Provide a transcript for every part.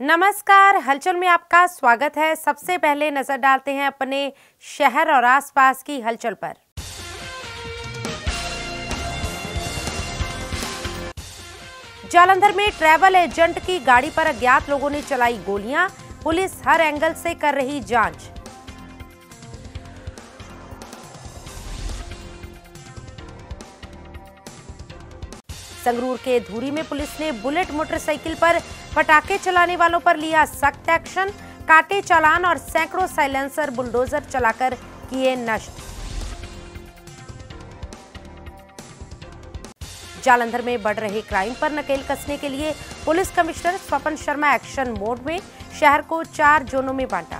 नमस्कार, हलचल में आपका स्वागत है। सबसे पहले नजर डालते हैं अपने शहर और आसपास की हलचल पर। जालंधर में ट्रैवल एजेंट की गाड़ी पर अज्ञात लोगों ने चलाई गोलियां। पुलिस हर एंगल से कर रही जांच। संगरूर के धूरी में पुलिस ने बुलेट मोटरसाइकिल पर पटाखे चलाने वालों पर लिया सख्त एक्शन। काटे चालान और सैकड़ों साइलेंसर बुलडोजर चलाकर किए नष्ट। जालंधर में बढ़ रहे क्राइम पर नकेल कसने के लिए police commissioner Swapan Sharma action mode में। शहर को 4 जोनों में बांटा।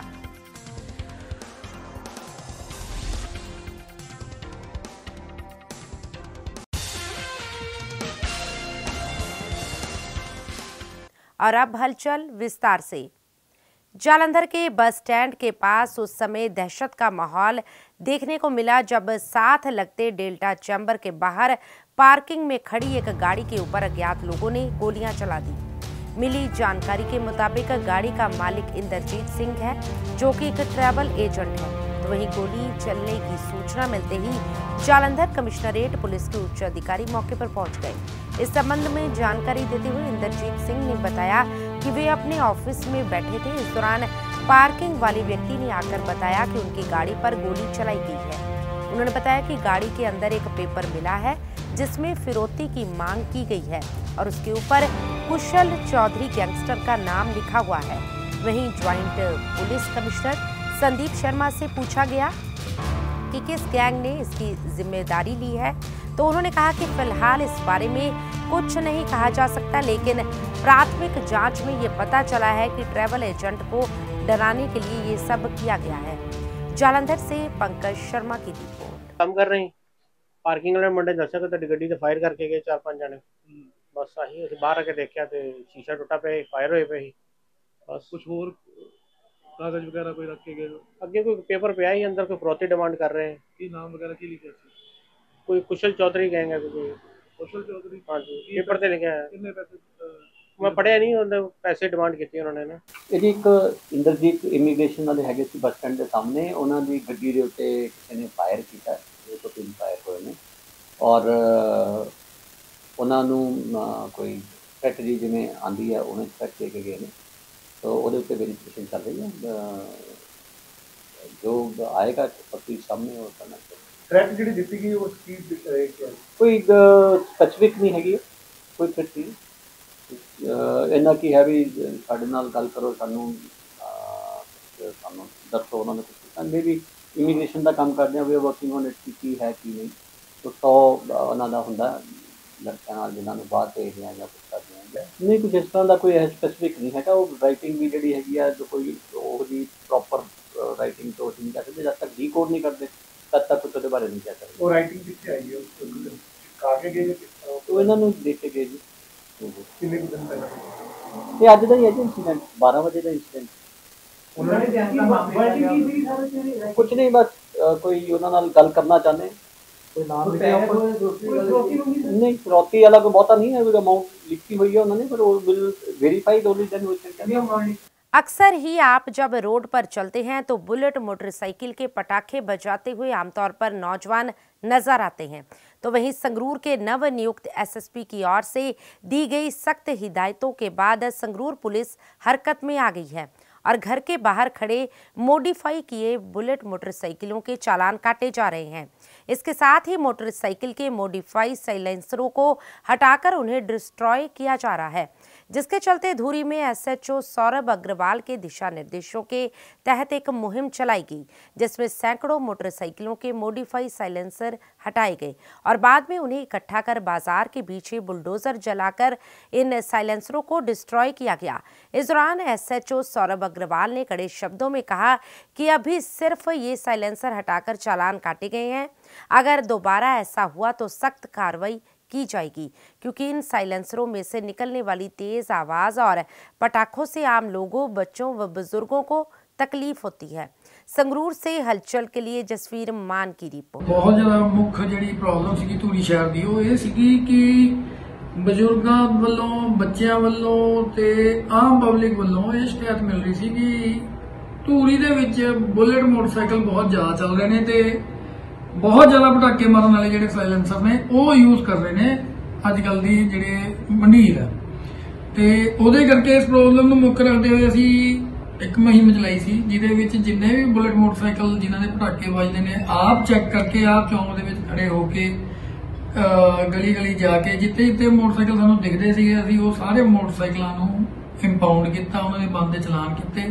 और अब हलचल विस्तार से। जालंधर के बस स्टैंड के पास उस समय दहशत का माहौल देखने को मिला जब साथ लगते डेल्टा चैम्बर के बाहर पार्किंग में खड़ी एक गाड़ी के ऊपर अज्ञात लोगों ने गोलियां चला दी। मिली जानकारी के मुताबिक गाड़ी का मालिक इंद्रजीत सिंह है, जो कि एक ट्रैवल एजेंट है। तो वहीं गोली चलने की सूचना मिलते ही जालंधर कमिश्नरेट पुलिस के उच्च अधिकारी मौके पर पहुंच गए। इस संबंध में जानकारी देते हुए इंद्रजीत सिंह ने बताया कि वे अपने ऑफिस में बैठे थे। इस दौरान पार्किंग वाले व्यक्ति ने आकर बताया कि उनकी गाड़ी पर गोली चलाई गई है। उन्होंने बताया कि गाड़ी के अंदर एक पेपर मिला है जिसमें फिरौती की मांग की गई है और उसके ऊपर कुशल चौधरी गैंगस्टर का नाम लिखा हुआ है। वहीं joint police commissioner Sandeep Sharma से पूछा गया कि किस गैंग ने इसकी जिम्मेदारी ली है, तो उन्होंने कहा कि फिलहाल इस बारे में कुछ नहीं कहा जा सकता, लेकिन प्राथमिक जांच में ये पता चला है कि ट्रैवल एजेंट को डराने के लिए ये सब किया गया है। जालंधर से पंकज शर्मा की रिपोर्ट। काम कर रहे हैं पार्किंग वाले मुंडे दसा तो गड्डी से फायर करके गए 4-5 जने। बस आही ਅਸੀਂ ਬਾਹਰ ਆ ਕੇ ਦੇਖਿਆ ਤੇ शीशा टुटा पे फायर होए पे बस। कुछ और कागज वगैरह कोई रख के गए अगे कोई पेपर पे आई अंदर कोई फिरौती डिमांड कर रहे हैं कि नाम वगैरह की लिखे कोई कुशल चौधरी गैंग है कोई कुशल चौधरी। हाँ जी पेपर ते लिखा है। कितने पैसे मैं पढ़िया नहीं उन्होंने पैसे डिमांड की उन्होंने ना। ਇਹਦੀ ਇੱਕ ਇੰਦਰਜੀਤ ਇਮੀਗ੍ਰੇਸ਼ਨ ਵਾਲੇ ਹੈਗੇ ਸੀ ਬੱਸ ਸਟੈਂਡ ਦੇ ਸਾਹਮਣੇ। ਉਹਨਾਂ ਦੀ ਗੱਡੀ ਦੇ ਉੱਤੇ ਕਿਸੇ ਨੇ ਫਾਇਰ ਕੀਤਾ, 2 ਤੋਂ 3 ਫਾਇਰ ਹੋਏ ਨੇ ਔਰ ਉਹਨਾਂ ਨੂੰ ਕੋਈ ਸਟ੍ਰੈਟਜੀ ਜਿਵੇਂ ਆਂਦੀ ਹੈ ਉਹਨੇ ਸਟ੍ਰੈਟ ਦੇ ਕੇ ਗਏ ਨੇ। तो ਉਹਦੇ ਉੱਤੇ ਵੈਰੀਫਿਕੇਸ਼ਨ ਚੱਲ ਰਹੀ ਹੈ। ਜੋ ਆਏਗਾ ਤਫਤੀਸ਼ ਸਾਹਮਣੇ ਉਹ ਕਰਨਾ ਚਾਹੀਦਾ। ਥ੍ਰੈਟ ਜਿਹੜੀ ਦਿੱਤੀ ਗਈ ਉਹ ਕੀ ਕੋਈ ਸਪੈਸੀਫਿਕ ਨਹੀਂ ਹੈਗੀ, ਕੋਈ ਥ੍ਰੈਟ ਨਹੀਂ। ਇੰਨਾ ਕੀ ਹੈ ਵੀ ਸਾਡੇ ਨਾਲ ਗੱਲ ਕਰੋ, ਸਾਨੂੰ ਦੱਸੋ ਉਹਨਾਂ ਨੇ ਕੁਛ ਕੀਤਾ। ਵੀ ਇਮੀਗ੍ਰੇਸ਼ਨ ਦਾ ਕੰਮ ਕਰਦੇ ਆ, ਵੀ ਵਰਕਿੰਗ ਔਨ ਇਟ ਕੀ ਹੈ ਕੀ ਨਹੀਂ। तो 100 ਉਹਨਾਂ ਦਾ ਹੁੰਦਾ ਲੜਕਿਆਂ ਨਾਲ ਜਿਨ੍ਹਾਂ ਨੂੰ ਬਾਹਰ ਭੇਜਦੇ ਆ ਜਾਂ ਕੁਛ ਕਰਦੇ ਆ। ਨਹੀਂ ਕੁਝ ਇਸ ਤਰ੍ਹਾਂ ਦਾ ਕੋਈ ਸਪੈਸੀਫਿਕ ਨਹੀਂ ਹੈਗਾ। ਉਹ ਰਾਈਟਿੰਗ ਵੀ ਜਿਹੜੀ ਹੈਗੀ ਆ, ਜੋ ਕੋਈ ਉਹਦੀ ਪ੍ਰੋਪਰ ਰਾਈਟਿੰਗ ਤੋਂ ਨਹੀਂ ਕਰ ਸਕਦੇ, ਜਦ ਤੱਕ ਡੀਕੋਡ ਨਹੀਂ ਕਰਦੇ ਤਦ ਤੱਕ ਕੁਛ ਉਹਦੇ ਬਾਰੇ ਨਹੀਂ ਕਹਿ ਸਕਦੇ। ਉਹ ਰਾਈਟਿੰਗ ਕਿੱਥੇ ਆਈ ਹੈ? ਕਾਕੇ ਗਏ ਉਹ ਇਹਨਾਂ ਨੂੰ ਦੇਖ ਕੇ ਗਏ ਜੀ। ਕਿੰਨੇ ਕੁ ਦਿਨ ਪਹਿਲਾਂ? ਇਹ ਅੱਜ ਦਾ ਹੀ ਹੈ ਜੀ ਇੰਸੀਡੈਂਟ, 12 ਵਜੇ ਦਾ ਇੰਸੀਡੈਂਟ। ਉਹਨਾਂ ਨੇ ਕੁਛ ਨਹੀਂ, ਬਸ ਕੋਈ ਉਹਨਾਂ ਨਾਲ ਗੱਲ ਕਰਨਾ ਚਾਹੁੰਦੇ। कोई नाम नहीं, फिरौती वाला कोई बहुता नहीं है, अमाउंट लिखी हुई है उन्होंने, पर वो will verified only then we can. अक्सर ही आप जब रोड पर चलते हैं तो बुलेट मोटरसाइकिल के पटाखे बजाते हुए आमतौर पर नौजवान नजर आते हैं। तो वहीं संगरूर के नवनियुक्त एसएसपी की ओर से दी गई सख्त हिदायतों के बाद संगरूर पुलिस हरकत में आ गई है और घर के बाहर खड़े मॉडिफाई किए बुलेट मोटरसाइकिलों के चालान काटे जा रहे हैं। इसके साथ ही मोटरसाइकिल के मॉडिफाई साइलेंसरों को हटाकर उन्हें डिस्ट्रॉय किया जा रहा है, जिसके चलते धूरी में एसएचओ सौरभ अग्रवाल के दिशा निर्देशों के तहत एक मुहिम चलाई गई, जिसमें सैकड़ों मोटरसाइकिलों के मॉडिफाई साइलेंसर हटाए गए और बाद में उन्हें इकट्ठा कर बाजार के बीच बुलडोजर जलाकर इन साइलेंसरों को डिस्ट्रॉय किया गया। इस दौरान एसएचओ सौरभ अग्रवाल ने कड़े शब्दों में कहा कि अभी सिर्फ ये साइलेंसर हटाकर चालान काटे गए हैं, अगर दोबारा ऐसा हुआ तो सख्त कार्रवाई की जाएगी, क्योंकि इन साइलेंसरों में से निकलने वाली तेज आवाज और पटाखों से आम लोगों, बच्चों व बुजुर्गों को तकलीफ होती है। संगरूर से हलचल के लिए जसवीर मान की रिपोर्ट। बहुत ज्यादा मुख्य जी प्रॉब्लम सी धूरी शहर की वो ये कि ਬਜ਼ੁਰਗਾਂ ਵੱਲੋਂ, ਬੱਚਿਆਂ ਵੱਲੋਂ ਤੇ ਆਮ ਪਬਲਿਕ ਵੱਲੋਂ ਇਹ ਸ਼ਿਕਾਇਤ ਮਿਲ ਰਹੀ ਸੀ ਕਿ ਧੂਰੀ ਦੇ ਵਿੱਚ ਬੁਲਟ ਮੋਟਰਸਾਈਕਲ ਬਹੁਤ ਜ਼ਿਆਦਾ ਚੱਲ ਰਹੇ ਨੇ ਤੇ ਬਹੁਤ ਜ਼ਿਆਦਾ ਪਟਾਕੇ ਮਾਰਨ ਵਾਲੇ ਜਿਹੜੇ ਸਾਇਲੈਂਸਰ ਨੇ ਉਹ ਯੂਜ਼ ਕਰ ਰਹੇ ਨੇ ਅੱਜ ਕੱਲ ਦੀ ਜਿਹੜੇ ਮੰਡੀਰ ਹੈ। ਤੇ ਉਹਦੇ ਕਰਕੇ ਇਸ ਪ੍ਰੋਬਲਮ ਨੂੰ ਮੁੱਖ ਰੱਖਦੇ ਹੋਏ ਅਸੀਂ ਇੱਕ ਮੁਹਿੰਮ ਚਲਾਈ ਸੀ ਜਿਹਦੇ ਵਿੱਚ ਜਿੰਨੇ ਵੀ ਬੁਲਟ ਮੋਟਰਸਾਈਕਲ ਜਿਨ੍ਹਾਂ ਦੇ ਪਟਾਕੇ ਵੱਜਦੇ ਨੇ ਆਪ ਚੈੱਕ ਕਰਕੇ ਆਪ ਚੌਂਕ ਦੇ ਵਿੱਚ ਖੜੇ ਹੋ ਕੇ ਗਲੀ ਗਲੀ ਜਾ ਕੇ ਜਿੱਥੇ ਜਿੱਥੇ ਮੋਟਰਸਾਈਕਲ ਸਾਨੂੰ ਦਿਖਦੇ ਸੀਗੇ ਅਸੀਂ ਉਹ ਸਾਰੇ ਮੋਟਰਸਾਈਕਲਾਂ ਨੂੰ ਇੰਪਾਊਂਡ ਕੀਤਾ, ਉਹਨਾਂ ਦੇ ਬੰਦ ਦੇ ਚਲਾਨ ਕੀਤੇ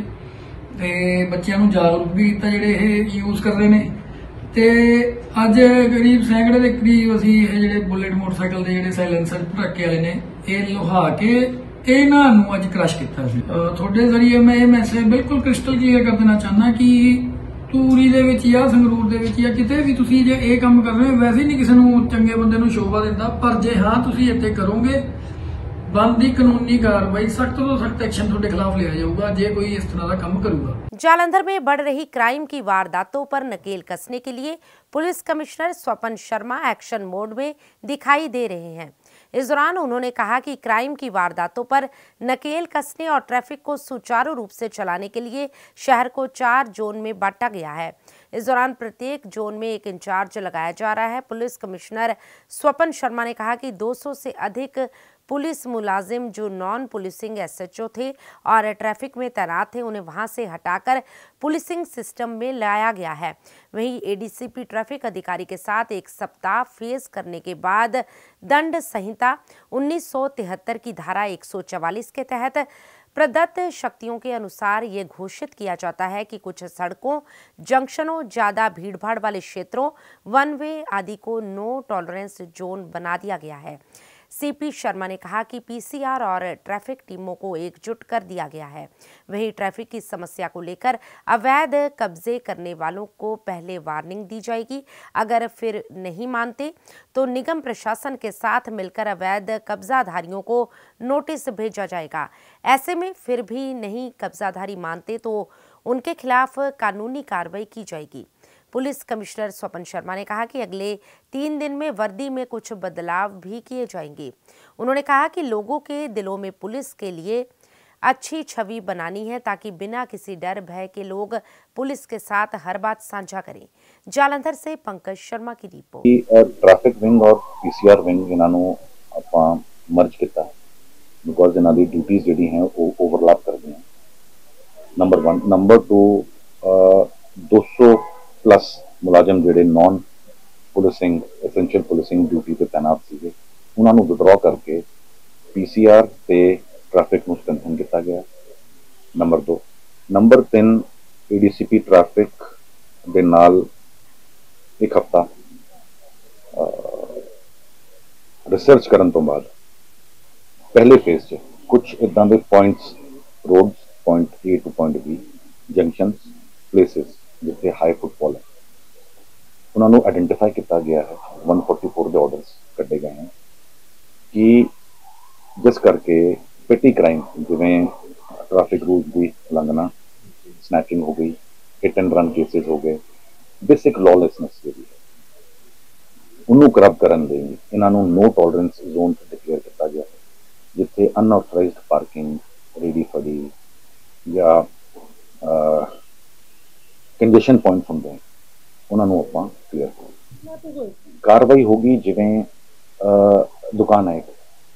ਤੇ ਬੱਚਿਆਂ ਨੂੰ ਜਾਗਰੂਕ ਵੀ ਕੀਤਾ ਜਿਹੜੇ ਇਹ ਯੂਜ਼ ਕਰ ਰਹੇ ਨੇ। ਤੇ ਅੱਜ ਕਰੀਬ ਸੈਂਕੜੇ ਦੇ ਕਰੀਬ ਅਸੀਂ ਇਹ ਜਿਹੜੇ ਬੁਲਟ ਮੋਟਰਸਾਈਕਲ ਦੇ ਜਿਹੜੇ ਸਾਇਲੈਂਸਰ ਪਟਾਕੇ ਵਾਲੇ ਨੇ ਇਹ ਲੁਹਾ ਕੇ ਇਹਨਾਂ ਨੂੰ ਅੱਜ ਕ੍ਰਸ਼ ਕੀਤਾ ਸੀ। ਤੁਹਾਡੇ ਜ਼ਰੀਏ ਮੈਂ ਇਹ ਮੈਸੇਜ ਬਿਲਕੁਲ ਕ੍ਰਿਸਟਲ ਕਲੀਅਰ ਕਰ ਦੇਣਾ ਚਾਹੁੰਦਾ ਕਿ ਧੂਰੀ ਦੇ ਵਿੱਚ ਜਾਂ ਸੰਗਰੂਰ ਦੇ ਵਿੱਚ ਜਾਂ ਕਿਤੇ ਵੀ ਤੁਸੀਂ ਜੇ ਇਹ ਕੰਮ ਕਰ ਰਹੇ ਹੋ, ਵੈਸੇ ਨਹੀਂ ਕਿਸੇ ਨੂੰ ਚੰਗੇ ਬੰਦੇ ਨੂੰ ਸ਼ੋਭਾ ਦਿੰਦਾ, ਪਰ ਜੇ ਹਾਂ ਤੁਸੀਂ ਇੱਥੇ ਕਰੋਗੇ बनती कानूनी कार्रवाई सख्त तो सख्त एक्शन ਤੁਹਾਡੇ खिलाफ लिया जाऊगा जे कोई इस तरह का काम करूगा। जालंधर में बढ़ रही क्राइम की वारदातों पर नकेल कसने के लिए police commissioner Swapan Sharma action mode में दिखाई दे रहे हैं। इस दौरान उन्होंने कहा कि क्राइम की वारदातों पर नकेल कसने और ट्रैफिक को सुचारू रूप से चलाने के लिए शहर को 4 जोन में बांटा गया है। इस दौरान प्रत्येक जोन में एक इंचार्ज लगाया जा रहा है। पुलिस कमिश्नर स्वपन शर्मा ने कहा कि 200 से अधिक पुलिस मुलाजिम जो नॉन पुलिसिंग एसएचओ थे और ट्रैफिक में तैनात थे उन्हें वहां से हटाकर पुलिसिंग सिस्टम में लाया गया है। वहीं एडीसीपी ट्रैफिक अधिकारी के साथ एक सप्ताह फेस करने के बाद दंड संहिता 1973 की धारा 144 के तहत प्रदत्त शक्तियों के अनुसार ये घोषित किया जाता है कि कुछ सड़कों, जंक्शनों, ज्यादा भीड़भाड़ वाले क्षेत्रों, वन वे आदि को नो टॉलरेंस जोन बना दिया गया है। सीपी शर्मा ने कहा कि पीसीआर और ट्रैफिक टीमों को एकजुट कर दिया गया है। वहीं ट्रैफिक की समस्या को लेकर अवैध कब्जे करने वालों को पहले वार्निंग दी जाएगी। अगर फिर नहीं मानते तो निगम प्रशासन के साथ मिलकर अवैध कब्जाधारियों को नोटिस भेजा जाएगा। ऐसे में फिर भी नहीं कब्जाधारी मानते तो उनके खिलाफ कानूनी कार्रवाई की जाएगी। पुलिस कमिश्नर स्वपन शर्मा ने कहा कि अगले 3 दिन में वर्दी में कुछ बदलाव भी किए जाएंगे। उन्होंने कहा कि लोगों के दिलों में पुलिस के लिए अच्छी छवि बनानी है ताकि बिना किसी डर भय के लोग पुलिस के साथ हर बात साझा करें। जालंधर से पंकज शर्मा की रिपोर्ट। ट्रैफिक विंग और पीसीआर विंग इन्हों ਆਪਾਂ मर्ज किया बिकॉज इन्हों की ड्यूटीज जी हैं वो ओवरलैप करती हैं। नंबर 1 नंबर 2 200 प्लस मुलाजम जोड़े non policing essential policing duty पर तैनात थे उन्होंने विड्रॉ करके पीसीआर से ट्रैफिक में स्ट्रेंथन किया गया। नंबर 2 नंबर 3 एडीसीपी ट्रैफिक दे नाल एक हफ्ता रिसर्च करने तो बाद पहले फेज च कुछ इदा के points roads point A to point B junction places जिथे हाई फुटफॉल है उन्होंने आइडेंटिफाई किया गया है। 144 के ऑर्डर्स कटे गए हैं कि जिस करके पेटी क्राइम जिमें ट्रैफिक रूल्स की उल्लंघना, स्नैचिंग हो गई, हिट एंड रन केसेज हो गए, बेसिक लॉलेसनेस जी है उन्होंने करब करने इन्हों नो टॉलरेंस जोन डिक्लेयर किया गया है जिथे अनऑथराइज्ड पार्किंग, रेडी फड़ी या कंजेशन पॉइंट्स होंगे हैं उन्होंने आप क्लीयर करो। कार्रवाई होगी जिमें दुकान है,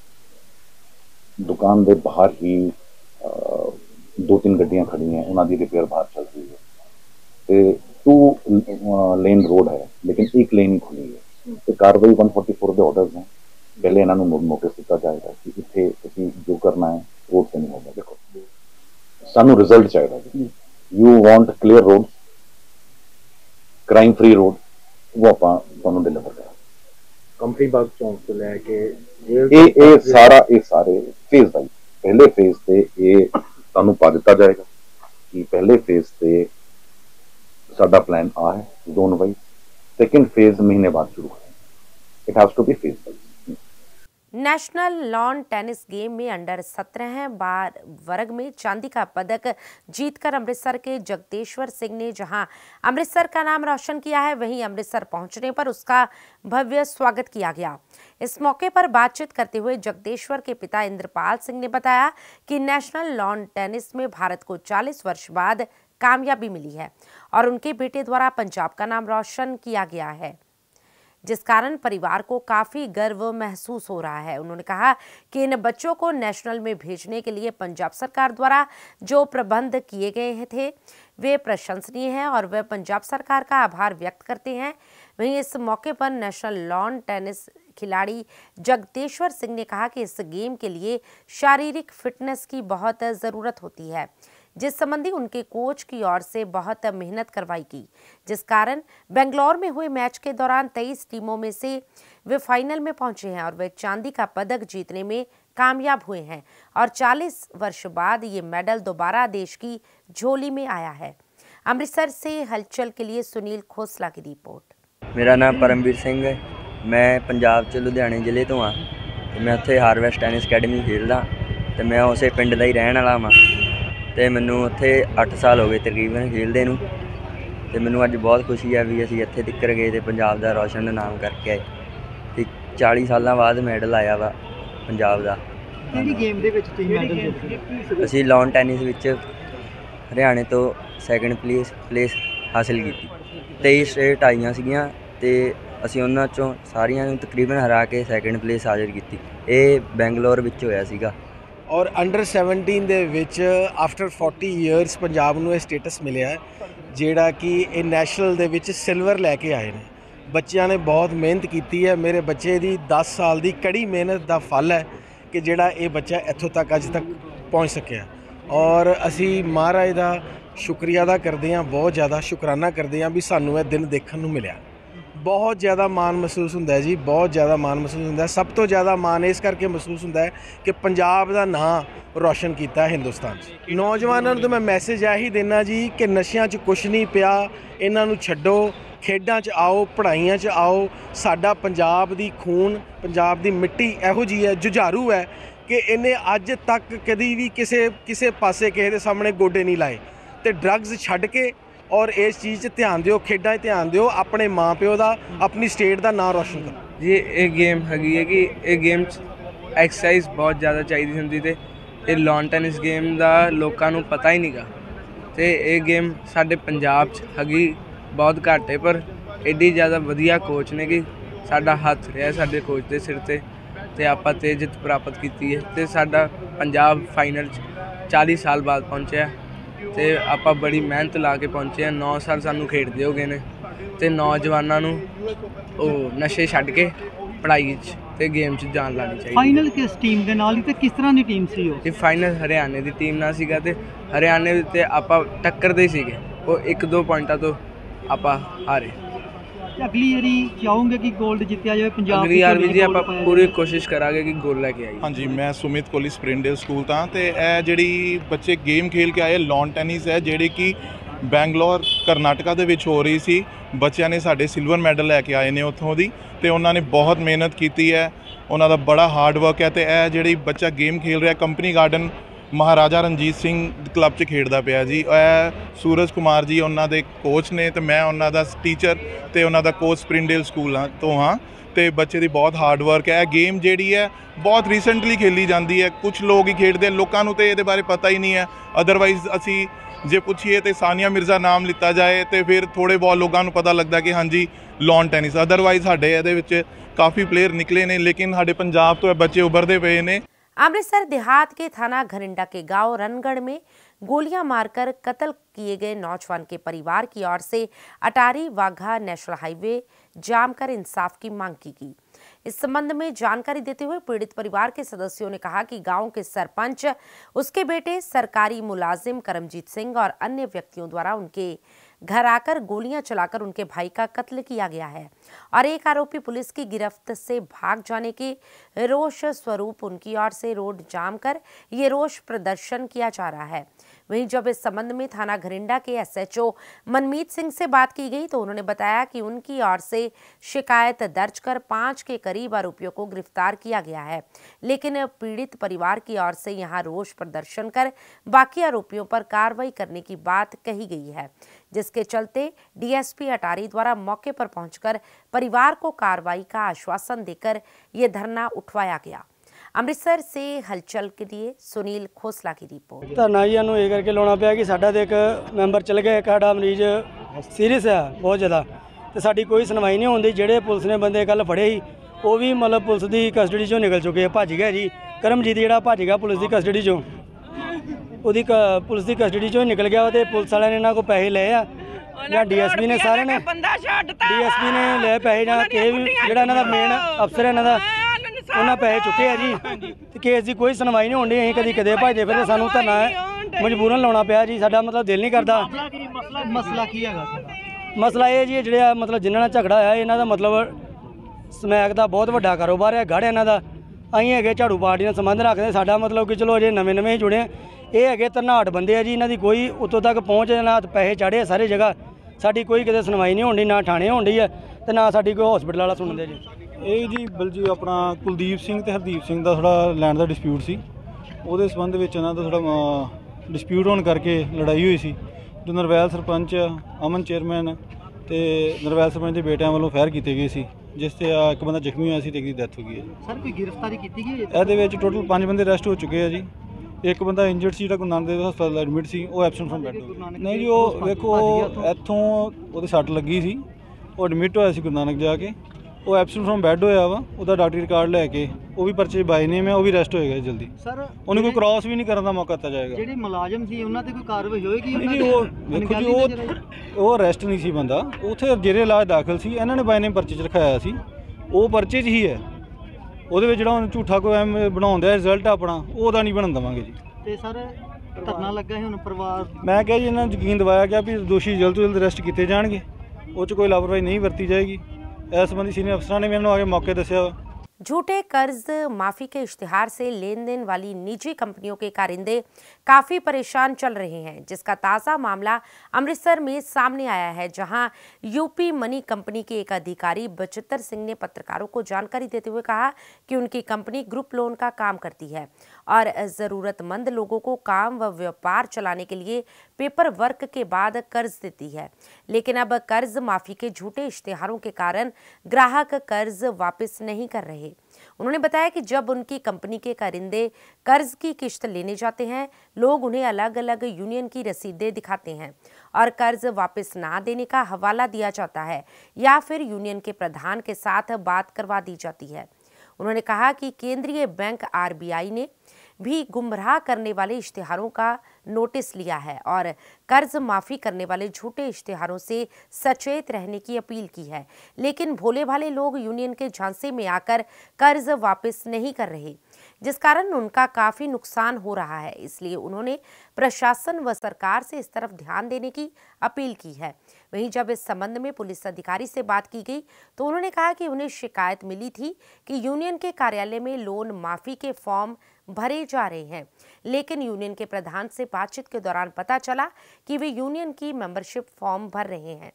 दुकान के बाहर ही 2-3 गड्डियां खड़ी हैं उन्होंने रिपेयर बाहर चल रही है तो 2 लेन रोड है लेकिन एक लेन ही खुली है तो कार्रवाई 144 के ऑर्डर्स हैं। पहले इन्होंने नोटिस दिता जाएगा कि इतने जो करना है रोड से नहीं होगा। देखो सानू रिजल्ट चाहिए, you want clear road, crime free road, वो आप डिलीवर करा कंपनी बाग चौंक तो लैके ये सारे फेज वाइज पहले फेज से ये सानू पा दिता जाएगा कि पहले फेज से साडा प्लान आ है जोन वाइज, सेकंड फेज महीने बाद शुरू है। It has to be phase wise. National lawn tennis game में अंडर 17 बार वर्ग में चांदी का पदक जीतकर अमृतसर के जगदेश्वर सिंह ने जहां अमृतसर का नाम रोशन किया है, वहीं अमृतसर पहुंचने पर उसका भव्य स्वागत किया गया। इस मौके पर बातचीत करते हुए जगदेश्वर के पिता इंद्रपाल सिंह ने बताया कि नेशनल लॉन टेनिस में भारत को 40 वर्ष बाद कामयाबी मिली है और उनके बेटे द्वारा पंजाब का नाम रोशन किया गया है, जिस कारण परिवार को काफी गर्व महसूस हो रहा है। उन्होंने कहा कि इन बच्चों को नेशनल में भेजने के लिए पंजाब सरकार द्वारा जो प्रबंध किए गए थे वे प्रशंसनीय हैं और वे पंजाब सरकार का आभार व्यक्त करते हैं। वहीं इस मौके पर नेशनल लॉन टेनिस खिलाड़ी जगदेश्वर सिंह ने कहा कि इस गेम के लिए शारीरिक फिटनेस की बहुत ज़रूरत होती है, जिस संबंधी उनके कोच की ओर से बहुत मेहनत करवाई गई, जिस कारण बेंगलोर में हुए मैच के दौरान 23 टीमों में से वे फाइनल में पहुंचे हैं और वे चांदी का पदक जीतने में कामयाब हुए हैं और 40 वर्ष बाद ये मेडल दोबारा देश की झोली में आया है। अमृतसर से हलचल के लिए सुनील खोसला की रिपोर्ट। मेरा नाम परमवीर सिंह है। मैं पंजाब च लुधियाने जिले तो हाँ। मैं उत्थे हारवेस्ट टेनिस अकैडमी खेलदा ते मैं उसे पिंड दा ही रहण वाला वां ते मैनूं उत्थे 8 साल हो गए तकरीबन खेलदे नूं ते मैनूं अज बहुत खुशी है भी असीं इत्थे तिक्कर गए ते पंजाब दा रोशन नाम करके आए ते 40 सालां बाद मैडल आया वा पंजाब दा। ਕਿਹੜੀ ਗੇਮ ਦੇ ਵਿੱਚ ਤੁਸੀਂ ਮੈਡਲ ਜਿੱਤੇ? ਅਸੀਂ ਲੌਨ ਟੈਨਿਸ ਵਿੱਚ ਹਰਿਆਣੇ ਤੋਂ ਸੈਕਿੰਡ ਪਲੇਸ ਹਾਸਿਲ ਕੀਤੀ। 23 ਸਟੇਟ ਆਈਆਂ ਸੀਗੀਆਂ ਤੇ ਅਸੀਂ ਉਹਨਾਂ ਚੋਂ ਸਾਰੀਆਂ ਨੂੰ ਤਕਰੀਬਨ ਹਰਾ ਕੇ ਸੈਕਿੰਡ ਪਲੇਸ ਹਾਜ਼ਰ ਕੀਤੀ। ਇਹ ਬੈਂਗਲੌਰ ਵਿੱਚ ਹੋਇਆ ਸੀਗਾ। ਔਰ ਅੰਡਰ 17 ਦੇ ਵਿੱਚ ਆਫਟਰ 40 ਇਅਰਸ ਪੰਜਾਬ ਨੂੰ ਇਹ ਸਟੇਟਸ ਮਿਲਿਆ ਜਿਹੜਾ ਕਿ ਇਹ ਨੈਸ਼ਨਲ ਦੇ ਵਿੱਚ ਸਿਲਵਰ ਲੈ ਕੇ ਆਏ ਨੇ। ਬੱਚਿਆਂ ਨੇ ਬਹੁਤ ਮਿਹਨਤ ਕੀਤੀ ਹੈ। ਮੇਰੇ ਬੱਚੇ ਦੀ 10 ਸਾਲ ਦੀ ਕੜੀ ਮਿਹਨਤ ਦਾ ਫਲ ਹੈ ਕਿ ਜਿਹੜਾ ਇਹ ਬੱਚਾ ਇੱਥੋਂ ਤੱਕ ਅੱਜ ਤੱਕ ਪਹੁੰਚ ਸਕਿਆ ਔਰ ਅਸੀਂ ਮਹਾਰਾਜ ਦਾ ਸ਼ੁਕਰੀਆ ਅਦਾ ਕਰਦੇ ਹਾਂ, ਬਹੁਤ ਜ਼ਿਆਦਾ ਸ਼ੁਕਰਾਨਾ ਕਰਦੇ ਹਾਂ ਵੀ ਸਾਨੂੰ ਇਹ ਦਿਨ ਦੇਖਣ ਨੂੰ ਮਿਲਿਆ। ਬਹੁਤ ਜ਼ਿਆਦਾ ਮਾਣ ਮਹਿਸੂਸ ਹੁੰਦਾ ਹੈ ਜੀ, ਬਹੁਤ ਜ਼ਿਆਦਾ ਮਾਣ ਮਹਿਸੂਸ ਹੁੰਦਾ ਹੈ। ਸਭ ਤੋਂ ਜ਼ਿਆਦਾ ਮਾਣ ਇਸ ਕਰਕੇ ਮਹਿਸੂਸ ਹੁੰਦਾ ਹੈ ਕਿ ਪੰਜਾਬ ਦਾ ਨਾਂ ਰੋਸ਼ਨ ਕੀਤਾ ਹਿੰਦੁਸਤਾਨ 'ਚ। ਨੌਜਵਾਨਾਂ ਨੂੰ ਤਾਂ ਮੈਂ ਮੈਸੇਜ ਇਹੀ ਦੇਣਾ ਜੀ ਕਿ ਨਸ਼ਿਆਂ 'ਚ ਕੁਛ ਨਹੀਂ ਪਿਆ, ਇਹਨਾਂ ਨੂੰ ਛੱਡੋ, ਖੇਡਾਂ 'ਚ ਆਓ, ਪੜ੍ਹਾਈਆਂ 'ਚ ਆਓ। ਸਾਡਾ ਪੰਜਾਬ ਦੀ ਖੂਨ, ਪੰਜਾਬ ਦੀ ਮਿੱਟੀ ਇਹੋ ਜਿਹੀ ਹੈ, ਜੁਝਾਰੂ ਹੈ ਕਿ ਇਹਨੇ ਅੱਜ ਤੱਕ ਕਦੀ ਵੀ ਕਿਸੇ ਪਾਸੇ ਕਿਸੇ ਦੇ ਸਾਹਮਣੇ ਗੋਡੇ ਨਹੀਂ ਲਾਏ। ਤੇ ਡਰੱਗਸ ਛੱਡ ਕੇ ਔਰ ਇਸ ਚੀਜ਼ 'ਚ ਧਿਆਨ ਦਿਓ, ਖੇਡਾਂ 'ਚ ਧਿਆਨ ਦਿਓ, ਆਪਣੇ ਮਾਂ ਪਿਓ ਦਾ, ਆਪਣੀ ਸਟੇਟ ਦਾ ਨਾਂ ਰੋਸ਼ਨ ਕਰੋ। ਜੀ ਇਹ ਗੇਮ ਹੈਗੀ ਹੈ ਕਿ ਇਹ ਗੇਮ 'ਚ ਐਕਸਰਸਾਈਜ਼ ਬਹੁਤ ਜ਼ਿਆਦਾ ਚਾਹੀਦੀ ਹੁੰਦੀ ਤੇ ਇਹ ਲੌਨ ਟੈਨਿਸ ਗੇਮ ਦਾ ਲੋਕਾਂ ਨੂੰ ਪਤਾ ਹੀ ਨਹੀਂਗਾ ਤੇ ਇਹ ਗੇਮ ਸਾਡੇ ਪੰਜਾਬ 'ਚ ਹੈਗੀ ਬਹੁਤ ਘੱਟ ਹੈ, ਪਰ ਐਡੀ ਜ਼ਿਆਦਾ ਵਧੀਆ ਕੋਚ ਨੇ ਕਿ ਸਾਡਾ ਹੱਥ ਰਿਹਾ ਸਾਡੇ ਕੋਚ ਦੇ ਸਿਰ ਤੇ ਆਪਾਂ ਤੇ ਜਿੱਤ ਪ੍ਰਾਪਤ ਕੀਤੀ ਹੈ ਤੇ ਸਾਡਾ ਪੰਜਾਬ ਫਾਈਨਲ 'ਚ 40 ਸਾਲ ਬਾਅਦ ਪਹੁੰਚਿਆ ਤੇ ਆਪਾਂ ਬੜੀ ਮਿਹਨਤ ਲਾ ਕੇ ਪਹੁੰਚੇ ਹਾਂ। 9 ਸਾਲ ਸਾਨੂੰ ਖੇਡਦੇ ਹੋ ਗਏ ਨੇ ਤੇ ਨੌਜਵਾਨਾਂ ਨੂੰ ਉਹ ਨਸ਼ੇ ਛੱਡ ਕੇ ਪੜ੍ਹਾਈ 'ਚ ਤੇ ਗੇਮ 'ਚ ਜਾਨ ਲਾਣੀ ਚਾਹੀਦੀ। ਫਾਈਨਲ ਕਿਸ ਟੀਮ ਦੇ ਨਾਲ ਹੀ ਤੇ ਕਿਸ ਤਰ੍ਹਾਂ ਦੀ ਟੀਮ ਸੀ ਉਹ? ਇਹ ਫਾਈਨਲ ਹਰਿਆਣੇ ਦੀ ਟੀਮ ਨਾਲ ਸੀਗਾ ਤੇ ਹਰਿਆਣੇ ਤੇ ਆਪਾਂ ਟੱਕਰਦੇ ਸੀਗੇ, ਉਹ 1-2 ਪੁਆਇੰਟਾਂ ਤੋਂ ਆਪਾਂ ਹਾਰੇ। ਅਗਲੀ ਵਾਰੀ ਚਾਹੋਗੇ ਕਿ 골ਡ ਜਿੱਤਿਆ ਜਾਵੇ ਪੰਜਾਬ? ਅਗਲੀ ਵਾਰ ਵੀ ਜੀ ਆਪਾਂ ਪੂਰੀ ਕੋਸ਼ਿਸ਼ ਕਰਾਂਗੇ ਕਿ ਗੋਲ ਲੈ ਕੇ ਆਈਏ। ਹਾਂਜੀ, ਮੈਂ ਸੁਮਿਤ ਕੋਹਲੀ ਸਪ੍ਰਿੰਗਡੇਲ ਸਕੂਲ ਤਾਂ ਤੇ ਇਹ ਜਿਹੜੀ ਬੱਚੇ ਗੇਮ ਖੇਲ ਕੇ ਆਏ ਲੌਨ ਟੈਨਿਸ ਹੈ ਜਿਹੜੀ ਕਿ ਬੈਂਗਲੌਰ ਕਰਨਾਟਕਾ ਦੇ ਵਿੱਚ ਹੋ ਰਹੀ ਸੀ। ਬੱਚਿਆਂ ਨੇ ਸਾਡੇ ਸਿਲਵਰ ਮੈਡਲ ਲੈ ਕੇ ਆਏ ਨੇ ਉੱਥੋਂ ਦੀ ਤੇ ਉਹਨਾਂ ਨੇ ਬਹੁਤ ਮਿਹਨਤ ਕੀਤੀ ਹੈ, ਉਹਨਾਂ ਦਾ ਬੜਾ ਹਾਰਡ ਵਰਕ ਹੈ। ਤੇ ਇਹ ਜਿਹੜੀ ਬੱਚਾ ਗੇਮ ਖੇਲ ਰਿਹਾ company garden Maharaja Ranjit Singh club 'ਚ ਖੇਡਦਾ ਪਿਆ ਜੀ। ਇਹ ਸੂਰਜ ਕੁਮਾਰ ਜੀ ਉਹਨਾਂ ਦੇ ਕੋਚ ਨੇ ਤੇ ਮੈਂ ਉਹਨਾਂ ਦਾ ਟੀਚਰ ਤੇ ਉਹਨਾਂ ਦਾ ਕੋਚ ਸਪ੍ਰਿੰਗਡੇਲ ਸਕੂਲ ਤੋਂ ਹਾਂ। ਤੇ ਬੱਚੇ ਦੀ ਬਹੁਤ ਹਾਰਡ ਵਰਕ ਹੈ। ਇਹ ਗੇਮ ਜਿਹੜੀ ਹੈ ਬਹੁਤ ਰੀਸੈਂਟਲੀ ਖੇਲੀ ਜਾਂਦੀ ਹੈ, ਕੁਝ ਲੋਕ ਹੀ ਖੇਡਦੇ, ਲੋਕਾਂ ਨੂੰ ਤੇ ਇਹਦੇ ਬਾਰੇ ਪਤਾ ਹੀ ਨਹੀਂ ਹੈ। ਅਦਰਵਾਈਜ਼ ਅਸੀਂ ਜੇ ਪੁੱਛੀਏ ਤੇ ਸਾਨੀਆ ਮਿਰਜ਼ਾ ਨਾਮ ਲਿੱਤਾ ਜਾਏ ਤੇ ਫਿਰ ਥੋੜ੍ਹੇ ਬਹੁਤ ਲੋਕਾਂ ਨੂੰ ਪਤਾ ਲੱਗਦਾ ਕਿ ਹਾਂਜੀ ਲੌਨ ਟੈਨਿਸ। ਅਦਰਵਾਈਜ਼ ਸਾਡੇ ਇਹਦੇ ਵਿੱਚ ਕਾफ़ी प्लेयर निकले ने, लेकिन हमारे पंजाब तो बच्चे उभरते पे ने। अमृतसर देहात के थाना घरिंडा के गांव रनगढ़ में गोलियां मारकर कत्ल किए गए नौजवान के परिवार की ओर से अटारी वाघा नेशनल हाईवे जाम कर इंसाफ की मांग की गई। इस संबंध में जानकारी देते हुए पीड़ित परिवार के सदस्यों ने कहा कि गांव के सरपंच, उसके बेटे, सरकारी मुलाजिम करमजीत सिंह और अन्य व्यक्तियों द्वारा उनके घर आकर गोलियां चलाकर उनके भाई का कत्ल किया गया है और एक आरोपी पुलिस की गिरफ्त से भाग जाने के रोष स्वरूप उनकी ओर से रोड जाम कर ये रोष प्रदर्शन किया जा रहा है। वहीं जब इस संबंध में थाना घरिंडा के SHO मनमीत सिंह से बात की गई तो उन्होंने बताया कि उनकी ओर से शिकायत दर्ज कर 5 के करीब आरोपियों को गिरफ्तार किया गया है, लेकिन पीड़ित परिवार की ओर से यहां रोष प्रदर्शन कर बाकी आरोपियों पर कार्रवाई करने की बात कही गई है, जिसके चलते DSP अटारी द्वारा मौके पर पहुंचकर परिवार को कार्रवाई का आश्वासन देकर ये धरना उठवाया गया। अमृतसर से हलचल के लिए सुनील खोसला की रिपोर्ट। धरना जी ये करके लाना पाया कि साडा एक मैंबर चल गया, एक साडा मरीज सीरीयस है बहुत ज़्यादा, तो साडी कोई सुनवाई नहीं होती। जेडे पुलिस ने बंदे कल फड़े ही वो भी मतलब पुलिस की कस्टडी चों निकल चुके हैं, भज गया जी। करमजीत जिहड़ा भज गया पुलिस की कस्टडी चों, ਉਹਦੀ पुलिस की कस्टडी चों निकल गया तो पुलिस वाले ने इन्हों को पैसे ले आ ਜਾਂ DSP ने सारे ने DSP ने ले पैसे ਜਾਂ ਕਿਸੇ ਵੀ ਜਿਹੜਾ ਇਹਨਾਂ ਦਾ ਮੇਨ ਅਫਸਰ ਇਹਨਾਂ ਦਾ ਉਹਨਾਂ ਪੈਸੇ ਚੁੱਕੇ ਆ ਜੀ ਤੇ ਕੇਸ ਦੀ ਕੋਈ ਸੁਣਵਾਈ ਨਹੀਂ ਹੁੰਦੀ। ਅਸੀਂ ਕਦੀ ਕਦੇ ਭਜਦੇ ਫਿਰਦੇ, ਸਾਨੂੰ ਧਰਨਾ ਮਜਬੂਰਨ ਲਾਉਣਾ ਪਿਆ ਜੀ। ਸਾਡਾ ਮਤਲਬ ਦਿਲ ਨਹੀਂ ਕਰਦਾ। ਮਸਲਾ ਕੀ ਹੈਗਾ? ਮਸਲਾ ਇਹ ਜੀ ਜਿਹੜਾ ਮਤਲਬ ਜਿਨ੍ਹਾਂ ਨਾਲ ਝਗੜਾ ਹੋਇਆ ਇਹਨਾਂ ਦਾ ਮਤਲਬ ਸਮੈਕ ਦਾ ਬਹੁਤ ਵੱਡਾ ਕਾਰੋਬਾਰ ਹੈ, ਗੜ੍ਹ ਇਹਨਾਂ ਦਾ। ਅਸੀਂ ਹੈਗੇ ਝਾੜੂ ਪਾਰਟੀ ਨਾਲ ਸੰਬੰਧ ਰੱਖਦੇ, ਸਾਡਾ ਮਤਲਬ ਕਿ ਚਲੋ ਅਜੇ ਨਵੇਂ ਹੀ ਜੁੜੇ। ਇਹ ਹੈਗੇ ਧਨਾਟ ਬੰਦੇ ਆ ਜੀ, ਇਹਨਾਂ ਦੀ ਕੋਈ ਉੱਤੋਂ ਤੱਕ ਪਹੁੰਚ ਨਾ ਪੈਸੇ ਚਾੜੇ ਸਾਰੇ ਜਗ੍ਹਾ। ਸਾਡੀ ਕੋਈ ਕਿਤੇ ਸੁਣਵਾਈ ਨਹੀਂ ਹੁੰਦੀ, ਨਾ ਥਾਣੇ ਹੁੰਦੀ ਹੈ ਤੇ ਨਾ ਸਾਡੀ ਕੋਈ ਹਸਪੀਟਲ ਵਾਲਾ ਸੁਣਦੇ ਜੀ। ਇਹ ਜੀ ਬਲਜੀ ਆਪਣਾ ਕੁਲਦੀਪ ਸਿੰਘ ਤੇ ਹਰਦੀਪ ਸਿੰਘ ਦਾ ਥੋੜਾ ਲੈਂਡ ਦਾ ਡਿਸਪਿਊਟ ਸੀ, ਉਹਦੇ ਸੰਬੰਧ ਵਿੱਚ ਇਹਨਾਂ ਦਾ ਥੋੜਾ ਡਿਸਪਿਊਟ ਹੋਣ ਕਰਕੇ ਲੜਾਈ ਹੋਈ ਸੀ। ਜੋ ਨਰਵੈਲ ਸਰਪੰਚ ਅਮਨ ਚੇਅਰਮੈਨ ਤੇ ਨਰਵੈਲ ਸਰਪੰਚ ਦੇ ਬੇਟਿਆਂ ਵੱਲੋਂ ਫਾਇਰ ਕੀਤੇ ਗਏ ਸੀ, ਜਿਸ ਤੇ ਇੱਕ ਬੰਦਾ ਜ਼ਖਮੀ ਹੋਇਆ ਸੀ ਤੇ ਇੱਕ ਦੀ ਡੈਥ ਹੋ ਗਈ ਹੈ ਜੀ। ਸਰ ਕੋਈ ਗ੍ਰਿਫਤਾਰੀ ਕੀਤੀ ਗਈ ਹੈ? ਇਹਦੇ ਵਿੱਚ ਟੋਟਲ 5 ਬੰਦੇ ਅਰੈਸਟ ਹੋ ਚੁੱਕੇ ਆ ਜੀ। ਇੱਕ ਬੰਦਾ ਇੰਜਰਡ ਸੀ ਜਿਹੜਾ ਗੁਰੂ ਨਾਨਕ ਦੇਵ ਹਸਪਤਾਲ ਐਡਮਿਟ ਸੀ, ਉਹ ਐਬਸੈਂਟ ਫਰਮ ਬੈੱਡ ਹੋ ਗਿਆ। ਨਹੀਂ ਜੀ ਉਹ ਵੇਖੋ ਇੱਥੋਂ ਉਹਦੇ ਸੱਟ ਲੱਗੀ ਸੀ, ਉਹ ਐਡਮਿਟ ਹੋਇਆ ਸੀ ਗੁਰੂ ਨਾਨਕ ਜਾ ਕੇ, ਉਹ ਐਬਸੈਂਟ ਫਰਮ ਬੈੱਡ ਹੋਇਆ ਵਾ। ਉਹਦਾ ਡਾਕਟਰੀ ਰਿਕਾਰਡ ਲੈ ਕੇ ਉਹ ਵੀ ਪਰਚੇ ਬਾਈ ਨੇਮ ਹੈ, ਉਹ ਵੀ ਅਰੈਸਟ ਹੋਏਗਾ ਜਲਦੀ। ਸਰ ਉਹਨੂੰ ਕੋਈ ਕ੍ਰਾਸ ਵੀ ਨਹੀਂ ਕਰਨ ਦਾ ਮੌਕਾ ਦਿੱਤਾ ਜਾਏਗਾ। ਜਿਹੜੇ ਮੁਲਾਜ਼ਮ ਸੀ ਉਹਨਾਂ ਤੇ ਕੋਈ ਕਾਰਵਾਈ ਹੋਏਗੀ? ਨਹੀਂ ਜੀ ਉਹ ਵੇਖੋ ਜੀ ਉਹ ਅਰੈਸਟ ਨਹੀਂ ਸੀ ਬੰਦਾ, ਉੱਥੇ ਜੇਰੇ ਇਲਾਜ ਦਾਖਲ ਸੀ। ਇਹਨਾਂ ਨੇ ਬਾਈ ਨੇਮ ਪਰਚੇ 'ਚ ਰਖਾਇਆ ਸੀ, ਉਹ ਪਰਚੇ 'ਚ ਹੀ ਹੈ। ਉਹਦੇ ਵਿੱਚ ਜਿਹੜਾ ਝੂਠਾ ਕੋਈ ਐਮ ਬਣਾਉਣ ਦਾ ਰਿਜ਼ਲਟ ਆਪਣਾ ਉਹਦਾ ਨਹੀਂ ਬਣਨ ਦੇਵਾਂਗੇ ਜੀ। ਤੇ ਸਰ ਧਰਨਾ ਲੱਗਾ ਹੈ ਹੁਣ ਪਰਿਵਾਰ, ਮੈਂ ਕਿਹਾ ਜੀ ਇਹਨਾਂ ਨੂੰ ਯਕੀਨ ਦਿਵਾਇਆ ਗਿਆ ਵੀ ਦੋਸ਼ੀ ਜਲਦ ਤੋਂ ਜਲਦ ਅਰੈਸਟ ਕੀਤੇ ਜਾਣਗੇ, ਉਹ 'ਚ ਕੋਈ ਲਾਪਰਵਾਹੀ ਨਹੀਂ ਵਰਤੀ ਜਾਏਗੀ। इस संबंधी सीनियर अफसरां ने मैंने आगे मौके दस्या। झूठे कर्ज माफी के इश्तिहार से लेन देन वाली निजी कंपनियों के कारिंदे काफी परेशान चल रहे हैं, जिसका ताज़ा मामला अमृतसर में सामने आया है, जहां यूपी मनी कंपनी के एक अधिकारी बचित्र सिंह ने पत्रकारों को जानकारी देते हुए कहा कि उनकी कंपनी ग्रुप लोन का काम करती है और ज़रूरतमंद लोगों को काम व व्यापार चलाने के लिए पेपर वर्क के बाद कर्ज देती है, लेकिन अब कर्ज माफी के झूठे इश्तिहारों के कारण ग्राहक कर्ज वापस नहीं कर रहे। उन्होंने बताया कि जब उनकी कंपनी के कारिंदे कर्ज की किश्त लेने जाते हैं, लोग उन्हें अलग अलग यूनियन की रसीदें दिखाते हैं और कर्ज वापस ना देने का हवाला दिया जाता है या फिर यूनियन के प्रधान के साथ बात करवा दी जाती है। उन्होंने कहा कि केंद्रीय बैंक RBI ने भी गुमराह करने वाले इश्तिहारों का नोटिस लिया है और कर्ज माफ़ी करने वाले झूठे इश्तिहारों से सचेत रहने की अपील की है, लेकिन भोले भाले लोग यूनियन के झांसे में आकर कर्ज वापस नहीं कर रहे, जिस कारण उनका काफ़ी नुकसान हो रहा है। इसलिए उन्होंने प्रशासन व सरकार से इस तरफ ध्यान देने की अपील की है। वहीं जब इस संबंध में पुलिस अधिकारी से बात की गई तो उन्होंने कहा कि उन्हें शिकायत मिली थी कि यूनियन के कार्यालय में लोन माफ़ी के फॉर्म भरे जा रहे हैं, लेकिन यूनियन के प्रधान से बातचीत के दौरान पता चला कि वे यूनियन की मेंबरशिप फॉर्म भर रहे हैं।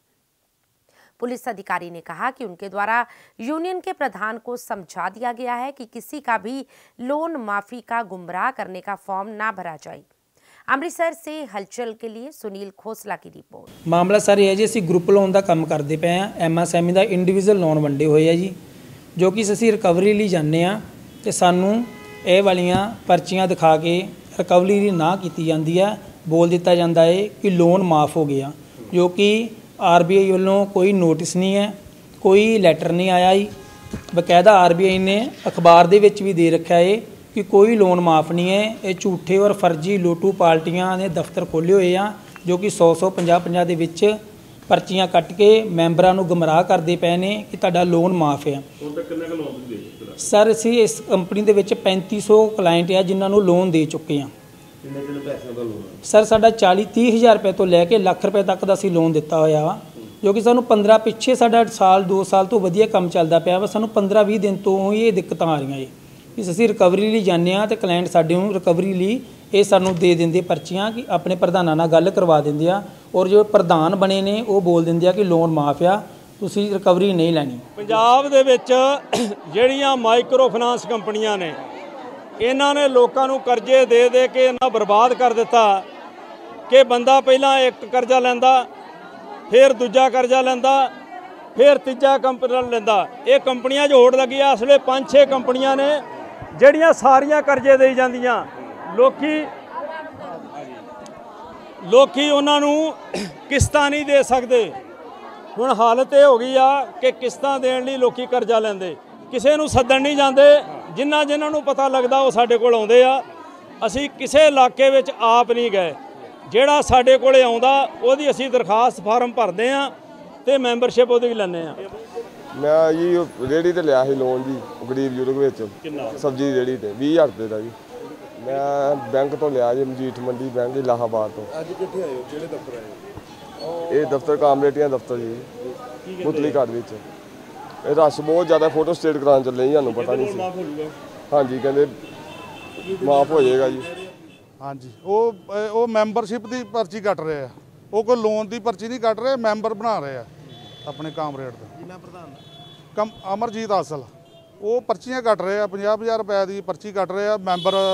पुलिस अधिकारी ने कहा कि उनके द्वारा यूनियन के प्रधान को समझा दिया गया है कि किसी का भी लोन माफी का गुमराह करने का फॉर्म ना भरा जाए। अमृतसर से हलचल के लिए सुनील खोसला की रिपोर्ट। मामला सर ये है जी, असीं ग्रुप लोन का काम करते पे हैं। MSME का इंडिविजुअल लोन वंडे हुए है जी, जो कि असीं रिकवरी लिए जाने तो सानू ਇਹ ਵਾਲੀਆਂ ਪਰਚੀਆਂ ਦਿਖਾ ਕੇ ਰਿਕਵਰੀ ਦੀ ਨਾ ਕੀਤੀ ਜਾਂਦੀ ਹੈ। ਬੋਲ ਦਿੱਤਾ ਜਾਂਦਾ ਹੈ ਕਿ ਲੋਨ ਮਾਫ ਹੋ ਗਿਆ, ਜੋ ਕਿ RBI ਵੱਲੋਂ ਕੋਈ ਨੋਟਿਸ ਨਹੀਂ ਹੈ, ਕੋਈ ਲੈਟਰ ਨਹੀਂ ਆਇਆ ਜੀ। ਬਕਾਇਦਾ RBI ਨੇ ਅਖਬਾਰ ਦੇ ਵਿੱਚ ਵੀ ਦੇ ਰੱਖਿਆ ਹੈ ਕਿ ਕੋਈ ਲੋਨ ਮਾਫ ਨਹੀਂ ਹੈ। ਇਹ ਝੂਠੇ ਔਰ ਫਰਜ਼ੀ ਲੋਟੂ ਪਾਰਟੀਆਂ ਨੇ ਦਫ਼ਤਰ ਖੋਲ੍ਹੇ ਹੋਏ ਆ, ਜੋ ਕਿ 100 50 ਦੇ ਵਿੱਚ ਪਰਚੀਆਂ ਕੱਟ ਕੇ ਮੈਂਬਰਾਂ ਨੂੰ ਗੁੰਮਰਾਹ ਕਰਦੇ ਪਏ ਨੇ ਕਿ ਤੁਹਾਡਾ ਲੋਨ ਮਾਫ ਹੈ। ਹੁਣ ਤੱਕ ਕਿੰਨਾ ਕੁ ਲੋਨ ਦੇ? ਸਰ ਅਸੀਂ ਇਸ ਕੰਪਨੀ ਦੇ ਵਿੱਚ 3500 ਕਲਾਇੰਟ ਆ ਜਿਨ੍ਹਾਂ ਨੂੰ ਲੋਨ ਦੇ ਚੁੱਕੇ ਆ। ਕਿੰਨੇ ਪੈਸਿਆਂ ਦਾ ਲੋਨ? ਸਰ ਸਾਡਾ 40-30 ਹਜ਼ਾਰ ਰੁਪਏ ਤੋਂ ਲੈ ਕੇ ਲੱਖ ਰੁਪਏ ਤੱਕ ਦਾ ਅਸੀਂ ਲੋਨ ਦਿੱਤਾ ਹੋਇਆ ਵਾ, ਜੋ ਕਿ ਸਾਨੂੰ 15 ਪਿੱਛੇ ਸਾਡਾ ਸਾਲ 2 ਸਾਲ ਤੋਂ ਵਧੀਆ ਕੰਮ ਚੱਲਦਾ ਪਿਆ ਵਾ। ਸਾਨੂੰ 15-20 ਦਿਨ ਤੋਂ ਹੀ ਇਹ ਦਿੱਕਤਾਂ ਆ ਰਹੀਆਂ ਜੀ ਕਿ ਅਸੀਂ ਰਿਕਵਰੀ ਲਈ ਜਾਂਦੇ ਹਾਂ ਤੇ ਕਲਾਇੰਟ ਸਾਡੇ ਨੂੰ ਰਿਕਵਰੀ ਲਈ ਇਹ ਸਾਨੂੰ ਦੇ ਦਿੰਦੇ ਪਰਚੀਆਂ ਕਿ ਆਪਣੇ ਪ੍ਰਧਾਨਾਂ ਨਾਲ ਗੱਲ ਕਰਵਾ ਦਿੰਦੇ ਆ, ਔਰ ਜੋ ਪ੍ਰਧਾਨ ਬਣੇ ਨੇ ਉਹ ਬੋਲ ਦਿੰਦੇ ਆ ਕਿ ਲੋਨ ਮਾਫ ਆ, ਤੁਸੀਂ ਰਿਕਵਰੀ ਨਹੀਂ ਲੈਣੀ। ਪੰਜਾਬ ਦੇ ਵਿੱਚ ਜਿਹੜੀਆਂ ਮਾਈਕਰੋ ਫਾਈਨਾਂਸ ਕੰਪਨੀਆਂ ਨੇ ਇਹਨਾਂ ਨੇ ਲੋਕਾਂ ਨੂੰ ਕਰਜ਼ੇ ਦੇ ਦੇ ਕੇ ਇਹਨਾਂ ਬਰਬਾਦ ਕਰ ਦਿੱਤਾ ਕਿ ਬੰਦਾ ਪਹਿਲਾਂ ਇੱਕ ਕਰਜ਼ਾ ਲੈਂਦਾ, ਫਿਰ ਦੂਜਾ ਕਰਜ਼ਾ ਲੈਂਦਾ, ਫਿਰ ਤੀਜਾ ਕੰਪਨੀ ਲੈਂਦਾ। ਇਹ ਕੰਪਨੀਆਂ 'ਚ ਹੋੜ ਲੱਗੀ ਆ। ਅਸਲੇ 5-6 ਕੰਪਨੀਆਂ ਨੇ ਜਿਹੜੀਆਂ ਸਾਰੀਆਂ ਕਰਜ਼ੇ ਦੇਈ ਜਾਂਦੀਆਂ। ਲੋਕੀ ਉਹਨਾਂ ਨੂੰ ਕਿਸ਼ਤਾਂ ਨਹੀਂ ਦੇ ਸਕਦੇ। ਹੁਣ ਹਾਲਤ ਇਹ ਹੋ ਗਈ ਆ ਕਿ ਕਿਸ਼ਤਾਂ ਦੇਣ ਲਈ ਲੋਕੀ ਕਰਜ਼ਾ ਲੈਂਦੇ, ਕਿਸੇ ਨੂੰ ਸੱਦਣ ਨਹੀਂ ਜਾਂਦੇ। ਜਿਨ੍ਹਾਂ ਨੂੰ ਪਤਾ ਲੱਗਦਾ ਉਹ ਸਾਡੇ ਕੋਲ ਆਉਂਦੇ ਆ। ਅਸੀਂ ਕਿਸੇ ਇਲਾਕੇ ਵਿੱਚ ਆਪ ਨਹੀਂ ਗਏ, ਜਿਹੜਾ ਸਾਡੇ ਕੋਲੇ ਆਉਂਦਾ ਉਹਦੀ ਅਸੀਂ ਦਰਖਾਸਤ ਫਾਰਮ ਭਰਦੇ ਆ ਤੇ ਮੈਂਬਰਸ਼ਿਪ ਉਹਦੀ ਲੈਂਦੇ ਆ। ਮੈਂ ਜੀ ਰੇਹੜੀ ਤੇ ਲਿਆ ਸੀ ਲੋਨ ਜੀ, ਗਰੀਬ ਯੂਰਪ ਵਿੱਚ ਸਬਜ਼ੀ ਦੀ ਰੇਹੜੀ ਤੇ 20,000 ਰੁਪਏ ਦਾ ਜੀ। ਮੈਂ ਬੈਂਕ ਤੋਂ ਲਿਆ ਜੀ, ਮਜੀਠ ਮੰਡੀ ਬੈਂਕ ਇਲਾਹਾਬਾਦ ਤੋਂ। ਅੱਜ ਕਿੱਥੇ ਆਏ ਹੋ? ਕਿਹੜੇ ਦਫ਼ਤਰ ਆਏ ਹੋ? ਇਹ ਦਫ਼ਤਰ ਕਾਮਰੇਟੀਆਂ ਦਫ਼ਤਰ ਜੀ, ਪੁਤਲੀ ਘਰ ਵਿੱਚ। ਇਹ ਰਸ਼ ਬਹੁਤ ਜ਼ਿਆਦਾ, ਫੋਟੋ ਸਟੇਟ ਕਰਾਉਣ ਚੱਲੇ ਜੀ, ਸਾਨੂੰ ਪਤਾ ਨਹੀਂ ਸੀ। ਹਾਂਜੀ ਕਹਿੰਦੇ ਮਾਫ ਹੋ ਜਾਏਗਾ ਜੀ। ਹਾਂਜੀ ਉਹ ਮੈਂਬਰਸ਼ਿਪ ਦੀ ਪਰਚੀ ਕੱਟ ਰਹੇ ਆ, ਉਹ ਕੋਈ ਲੋਨ ਦੀ ਪਰਚੀ ਨਹੀਂ ਕੱਟ ਰਹੇ, ਮੈਂਬਰ ਬਣਾ ਰਹੇ ਆ ਆਪਣੇ ਕਾਮਰੇਡ ਦਾ। ਕਿੰਨਾ ਪ੍ਰਧਾਨ? ਅਮਰਜੀਤ ਆਸਲ। ਉਹ ਪਰਚੀਆਂ ਕੱਟ ਰਹੇ ਆ, 50,000 ਰੁਪਏ ਦੀ ਪਰਚੀ ਕੱਟ ਰਹੇ ਆ।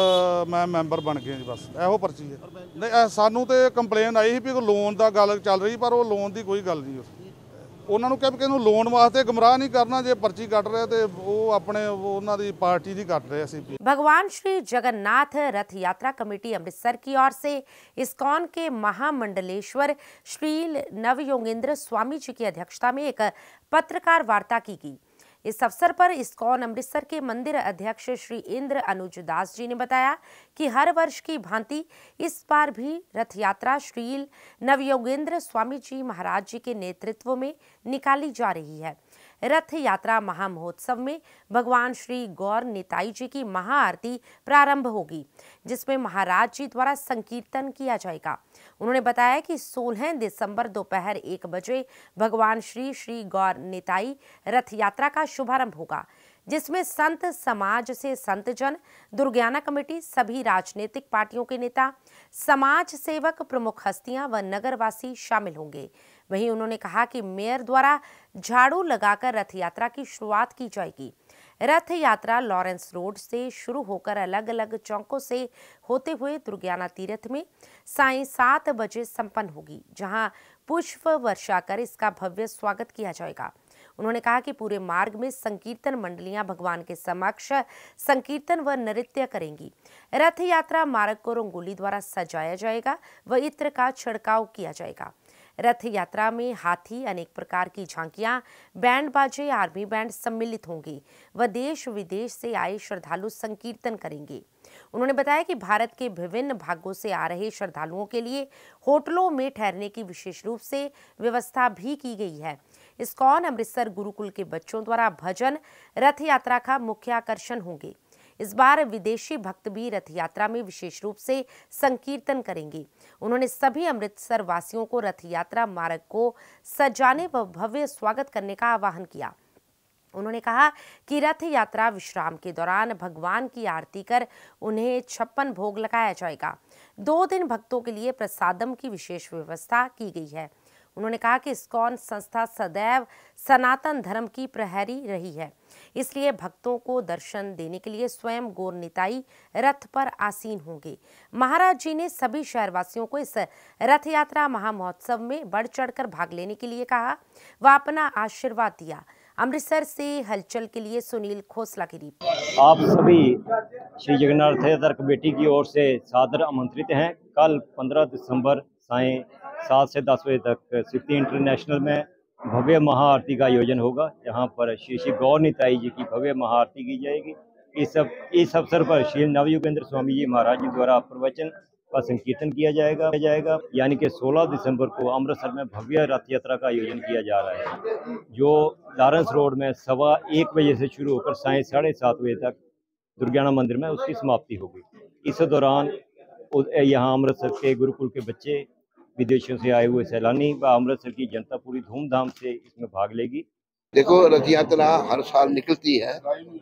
ਮੈਂ ਮੈਂਬਰ ਬਣ ਗਿਆ ਜੀ, ਬਸ ਇਹੋ ਪਰਚੀ ਹੈ। ਨਹੀਂ ਸਾਨੂੰ ਤੇ ਕੰਪਲੇਨ ਆਈ ਸੀ ਵੀ ਕੋਈ ਲੋਨ ਦਾ ਗੱਲ ਚੱਲ ਰਹੀ, ਪਰ ਉਹ ਲੋਨ ਦੀ ਕੋਈ ਗੱਲ ਨਹੀਂ। ਉਹਨਾਂ ਨੂੰ ਕਿਹਾ ਵੀ ਕਿਹਨੂੰ ਲੋਨ ਵਾਸਤੇ ਗੁੰਮਰਾਹ ਨਹੀਂ करना, ਜੇ पर्ची कट रहे तो वो अपने उन्हों दी पार्टी दी कट रहे सी। भगवान श्री जगन्नाथ रथ यात्रा कमेटी अमृतसर की ओर से इस्कॉन के महामंडलेश्वर श्री नवयोगेंद्र स्वामी जी की अध्यक्षता में एक पत्रकार वार्ता की गई। इस अवसर पर इस्कॉन अमृतसर के मंदिर अध्यक्ष श्री इंद्र अनुज दास जी ने बताया कि हर वर्ष की भांति इस बार भी रथ यात्रा श्री नवयोगेंद्र स्वामी जी महाराज जी के नेतृत्व में निकाली जा रही है। रथ यात्रा महामहोत्सव में भगवान श्री गौर निताई जी की महाआरती प्रारंभ होगी, जिसमें महाराज जी द्वारा संकीर्तन किया जाएगा। उन्होंने बताया कि 16 दिसंबर दोपहर 1 बजे भगवान श्री गौर निताई रथ यात्रा का शुभारंभ होगा, जिसमें संत समाज से संतजन, दुर्ज्ञाना कमेटी, सभी राजनीतिक पार्टियों के नेता, समाज सेवक, प्रमुख हस्तियां व नगरवासी शामिल होंगे। वहीं उन्होंने कहा कि मेयर द्वारा झाड़ू लगाकर रथ यात्रा की शुरुआत की जाएगी। रथ यात्रा लॉरेंस रोड से शुरू होकर अलग अलग चौकों से होते हुए दुर्ज्ञाना तीर्थ में सायं 7 बजे संपन्न होगी, जहां पुष्प वर्षा कर इसका भव्य स्वागत किया जाएगा। उन्होंने कहा कि पूरे मार्ग में संकीर्तन मंडलियां भगवान के समक्ष संकीर्तन व नृत्य करेंगी। रथ यात्रा मार्ग को रंगोली द्वारा सजाया जाएगा व इत्र का छिड़काव किया जाएगा। रथ यात्रा में हाथी, अनेक प्रकार की झांकियां, बैंड बाजे, आर्मी बैंड सम्मिलित होंगी व देश विदेश से आए श्रद्धालु संकीर्तन करेंगे। उन्होंने बताया कि भारत के विभिन्न भागों से आ रहे श्रद्धालुओं के लिए होटलों में ठहरने की विशेष रूप से व्यवस्था भी की गई है। इस्कॉन अमृतसर गुरुकुल के बच्चों द्वारा भजन रथ यात्रा का मुख्य आकर्षण होंगे। इस बार विदेशी भक्त भी रथ यात्रा में विशेष रूप से संकीर्तन करेंगे। उन्होंने सभी अमृतसर वासियों को रथ यात्रा मार्ग को सजाने व भव्य स्वागत करने का आह्वान किया। उन्होंने कहा कि रथ यात्रा विश्राम के दौरान भगवान की आरती कर उन्हें 56 भोग लगाया जाएगा। 2 दिन भक्तों के लिए प्रसादम की विशेष व्यवस्था की गई है। उन्होंने कहा कि इस्कॉन संस्था सदैव सनातन धर्म की प्रहरी रही है, इसलिए भक्तों को दर्शन देने के लिए स्वयं गौर निताई रथ पर आसीन होंगे। महाराज जी ने सभी शहरवासियों को इस रथ यात्रा महामहोत्सव में बढ़ चढ़कर भाग लेने के लिए कहा व अपना आशीर्वाद दिया। अमृतसर से हलचल के लिए सुनील खोसला की रिपोर्ट। आप सभी श्री जगन्नाथ रथ यात्रा कमेटी की ओर से सादर आमंत्रित हैं। कल 15 दिसंबर सायं 7 से 10 बजे तक सिटी इंटरनेशनल में भव्य महाआरती का आयोजन होगा, जहां पर श्री गौर निताई जी की भव्य महाआरती की जाएगी। इस अवसर पर श्री नवयोगेंद्र स्वामी जी महाराज जी द्वारा प्रवचन का संकीर्तन किया जाएगा। यानी कि 16 दिसंबर को अमृतसर में भव्य रथ यात्रा का आयोजन किया जा रहा है, जो लॉरेंस रोड में 1:15 बजे से शुरू होकर सायं 7:30 बजे तक दुर्ज्ञाना मंदिर में उसकी समाप्ति होगी। इस दौरान यहाँ अमृतसर के गुरुकुल के बच्चे, विदेशों से आए हुए सैलानी व अमृतसर की जनता पूरी धूमधाम से इसमें भाग लेगी। देखो, रथ यात्रा हर साल निकलती है।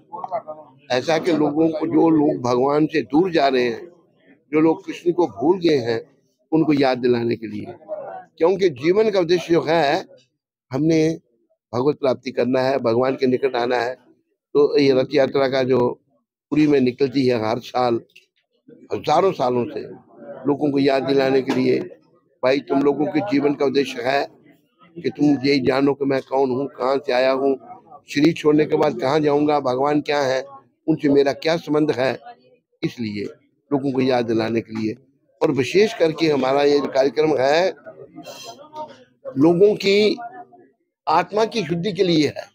ऐसा कि लोगों को, जो लोग भगवान से दूर जा रहे हैं, जो लोग कृष्ण को भूल गए हैं, उनको याद दिलाने के लिए, क्योंकि जीवन का उद्देश्य जो है, हमने भगवत प्राप्ति करना है, भगवान के निकट आना है। तो ये रथ यात्रा का जो पुरी में निकलती है हर साल, हजारों सालों से लोगों को याद दिलाने के लिए, भाई तुम लोगों के जीवन का उद्देश्य है कि तुम ये जानो कि मैं कौन हूँ, कहाँ से आया हूँ, शरीर छोड़ने के बाद कहाँ जाऊँगा, भगवान क्या है, उनसे मेरा क्या संबंध है। इसलिए लोगों को याद दिलाने के लिए, और विशेष करके हमारा ये कार्यक्रम है लोगों की आत्मा की शुद्धि के लिए है।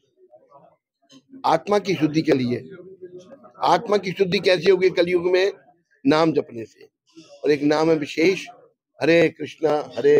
आत्मा की शुद्धि के लिए। आत्मा की शुद्धि कैसे होगी? कलयुग में नाम जपने से। और एक नाम है विशेष, हरे कृष्णा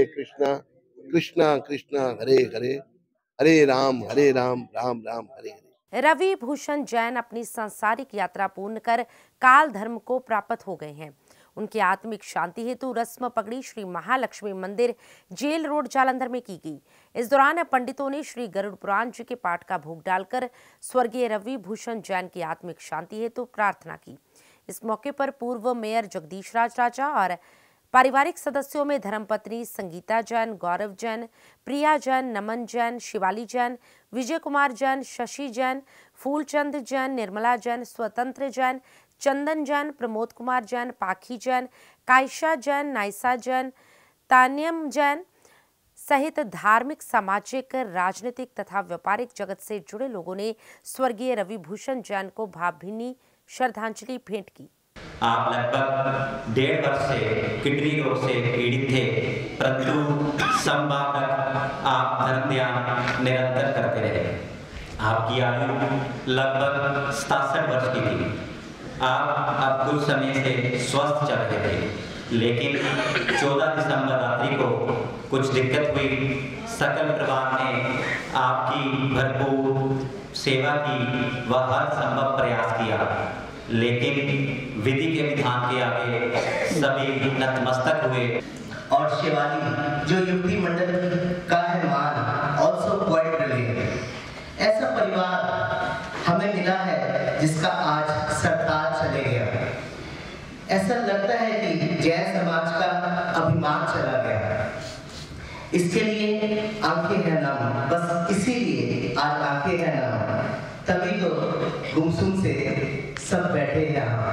कृष्णा कृष्णा हरे हरे, हरे राम राम राम हरे हरे। रवि भूषण जैन अपनी सांसारिक यात्रा पूर्ण कर काल धर्म को प्राप्त हो गए हैं। उनकी आत्मिक शांति हेतु रस्म पगड़ी श्री महालक्ष्मी मंदिर, जेल रोड, जालंधर में की गई। इस दौरान पंडितों ने श्री गरुड़ पुराण जी के पाठ का भोग डालकर स्वर्गीय रवि भूषण जैन की आत्मिक शांति हेतु प्रार्थना की। इस मौके पर पूर्व मेयर जगदीश राज राजा और पारिवारिक सदस्यों में धर्मपत्नी संगीता जैन, गौरव जैन, प्रिया जैन, नमन जैन, शिवाली जैन, विजय कुमार जैन, शशि जैन, फूलचंद जैन, निर्मला जैन, स्वतंत्र जैन, चंदन जैन, प्रमोद कुमार जैन, पाखी जैन, कायशा जैन, नाइसा जैन, तान्यम जैन सहित धार्मिक, सामाजिक, राजनीतिक तथा व्यापारिक जगत से जुड़े लोगों ने स्वर्गीय रवि भूषण जैन को भावभीनी श्रद्धांजलि भेंट की। आप लगभग 1.5 वर्ष से किडनी रोग से पीड़ित थे, परंतु संभावक आप धर्म ध्यान निरंतर करते रहे। आपकी आयु लगभग 67 वर्ष की थी। आप अब कुछ समय से स्वस्थ चल रहे थे, लेकिन 14 दिसंबर रात्रि को कुछ दिक्कत हुई। सकल परिवार ने आपकी भरपूर सेवा की व हर संभव प्रयास किया, लेकिन विधि के विधान के आगे सभी नतमस्तक हुए। और शिवाली जो युवती मंडल का है मान, ऑल्सो क्वाइट ब्रिलियंट। ऐसा परिवार हमें मिला है जिसका आज सरताज चले गया। ऐसा लगता है कि जैन समाज का अभिमान चला गया। इसके लिए आंखें हैं नम, बस इसीलिए आज आंखें हैं नम, तभी तो गुमसुम से सब बैठे यहाँ।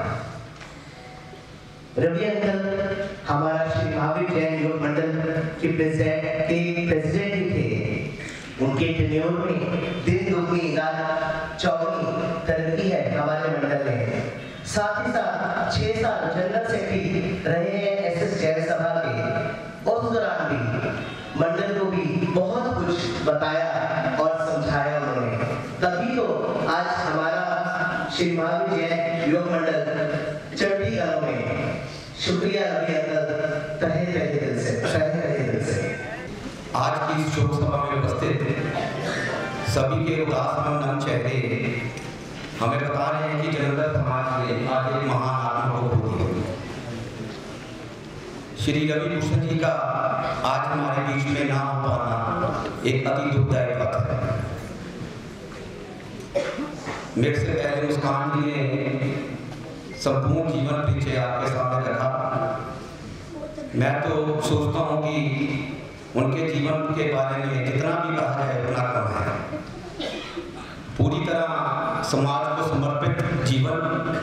रवि अंकल हमारा श्री महावीर जैन योग मंडल के प्रेसिडेंट भी थे। उनके टेन्योर में दिन दुगनी रात चौगुनी तरक्की है हमारे मंडल में। साथ ही साथ 6 साल जनरल सेक्रेटरी रहे हैं एसएस जैन सभा के। उस दौरान भी मंडल को भी बहुत कुछ बताया और समझाया उन्होंने, तभी तो आज हमारा श्री महावीर जैन योग मंडल चढ़ती गांव में। शुक्रिया रवि अंकल, तहे दिल से। आज की इस शोक सभा में उपस्थित सभी के उदास नम चेहरे हमें बता रहे हैं कि जलंधर समाज में आज एक महान आत्मा को खो दी। श्री रवि भूषण जी का आज हमारे बीच में ना हो पाना एक अति दुखदायक बात है। मेरे से पहले मुस्कान जी ने संपूर्ण जीवन परिचय आपके सामने रखा। मैं तो सोचता हूँ कि उनके जीवन के बारे में जितना भी कहा जाए उतना कम है। पूरी तरह समाज को समर्पित जीवन,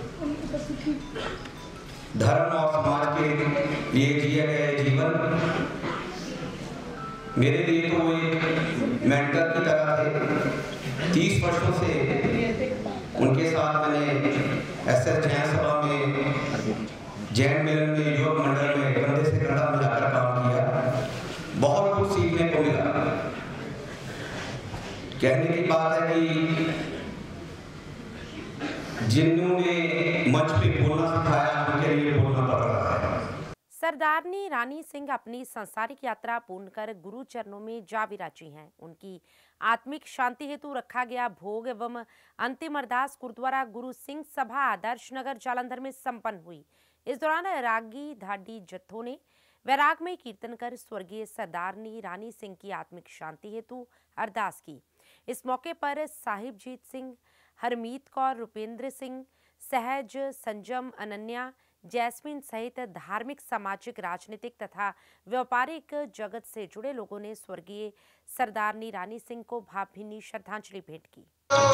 धर्म और समाज के लिए जिए गए जीवन मेरे लिए तो एक मेंटर की तरह थे। 30 वर्षों से उनके साथ मैंने एसएस जैन सभा में, जैन मिलन में, योग मंडल में कंधे से कंधा मिलाकर काम किया। बहुत कुछ सीखने को मिला। कहने की बात है कि जिन्होंने मंच पे बोलना सिखाया उनके लिए बोलना पड़ रहा है। सरदारनी रानी सिंह अपनी सांसारिक यात्रा पूर्ण कर गुरु चरणों में जा विराजी हैं। उनकी आत्मिक शांति हेतु रखा गया भोग एवं अंतिम अरदास गुरुद्वारा गुरु सिंह सभा आदर्श नगर जालंधर में संपन्न हुई। इस दौरान रागी धाडी जत्थों ने वैराग में कीर्तन कर स्वर्गीय सरदारनी रानी सिंह की आत्मिक शांति हेतु अरदास की। इस मौके पर साहिबजीत सिंह, हरमीत कौर, रुपेंद्र सिंह, सहज, संजम, अनन्या, जैस्मिन सहित धार्मिक, सामाजिक, राजनीतिक तथा व्यापारिक जगत से जुड़े लोगों ने स्वर्गीय सरदारनी रानी सिंह को भावभीनी श्रद्धांजलि भेंट की।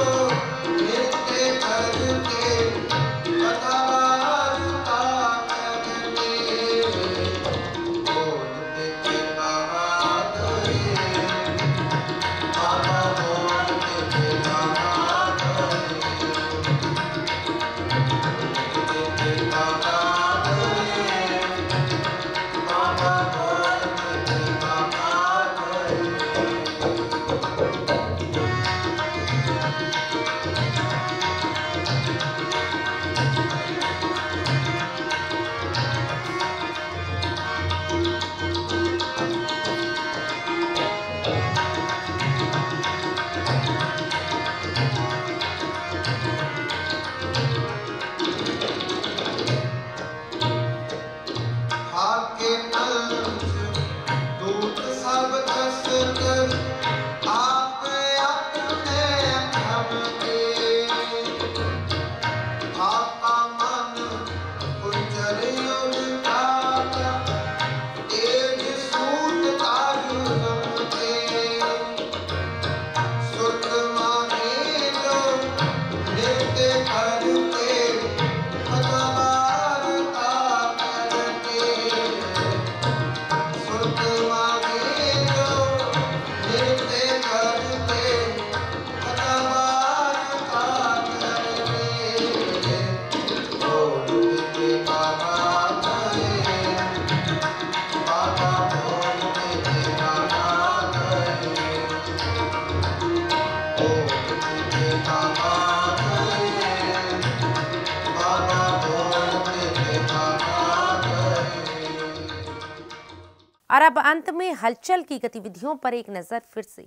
और अब अंत में हलचल की गतिविधियों पर एक नजर फिर से।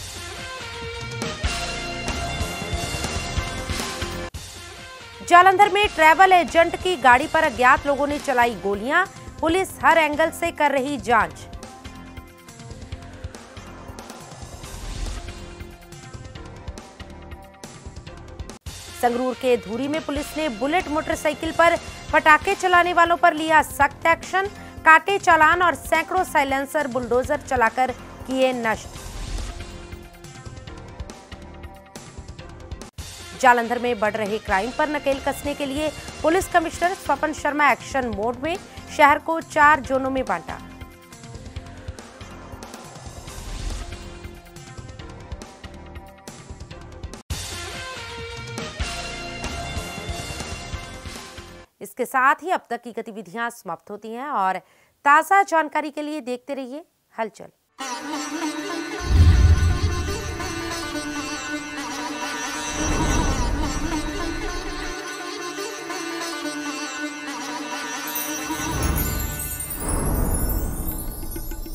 जालंधर में ट्रैवल एजेंट की गाड़ी पर अज्ञात लोगों ने चलाई गोलियां, पुलिस हर एंगल से कर रही जांच। संगरूर के धूरी में पुलिस ने बुलेट मोटरसाइकिल पर पटाखे चलाने वालों पर लिया सख्त एक्शन, काटे चालान और सैकड़ों साइलेंसर बुलडोजर चलाकर किए नष्ट। जालंधर में बढ़ रहे क्राइम पर नकेल कसने के लिए police commissioner Swapan Sharma action mode में शहर को 4 जोनों में बांटा। इसके साथ ही अब तक की गतिविधियां समाप्त होती हैं और ताज़ा जानकारी के लिए देखते रहिए हलचल।